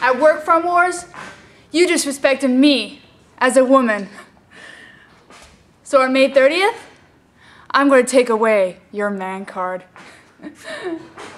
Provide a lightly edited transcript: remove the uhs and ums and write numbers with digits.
At work from wars, you disrespected me as a woman. So on May 30th, I'm going to take away your man card.